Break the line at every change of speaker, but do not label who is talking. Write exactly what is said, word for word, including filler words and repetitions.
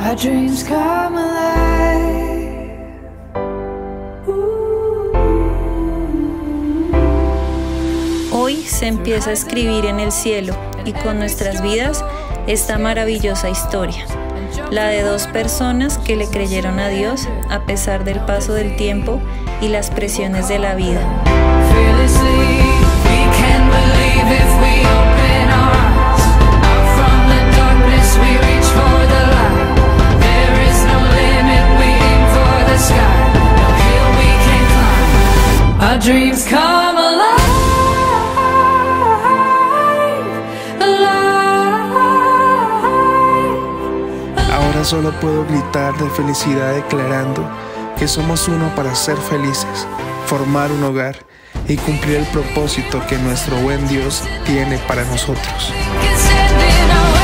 Our dreams come alive.
Hoy se empieza a escribir en el cielo y con nuestras vidas esta maravillosa historia, la de dos personas que le creyeron a Dios a pesar del paso del tiempo y las presiones de la vida.
Our dreams come alive, alive, alive.
Ahora solo puedo gritar de felicidad declarando que somos uno para ser felices, formar un hogar y cumplir el propósito que nuestro buen Dios tiene para nosotros.
We can stand in our